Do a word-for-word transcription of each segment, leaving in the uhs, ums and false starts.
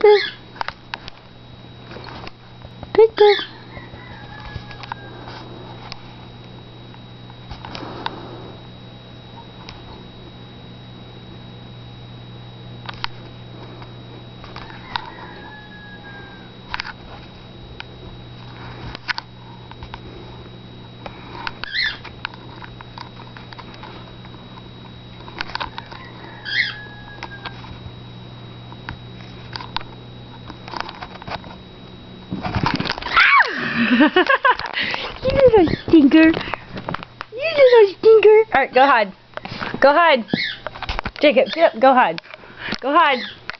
girl. Good girl. You little stinker. You little stinker. Alright, go hide. Go hide. Jacob, get up. Go hide. Go hide.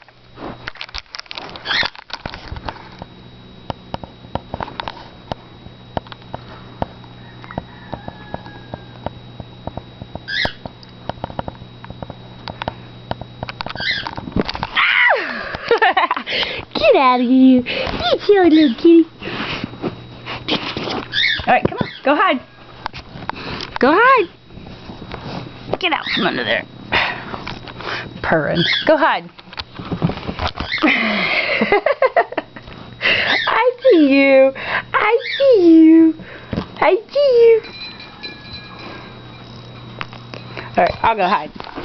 Get out of here. You silly little kitty. Alright, come on. Go hide. Go hide. Get out from under there. Purring. Go hide. I see you. I see you. I see you. Alright, I'll go hide.